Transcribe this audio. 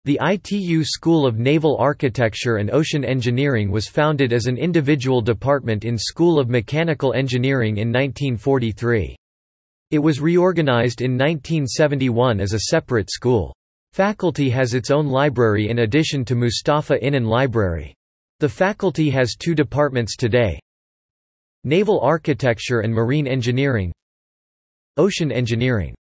The ITU School of Naval Architecture and Ocean Engineering was founded as an individual department in School of Mechanical Engineering in 1943. It was reorganized in 1971 as a separate school. Faculty has its own library in addition to Mustafa Inan Library. The faculty has two departments today: Naval Architecture and Marine Engineering, Ocean Engineering.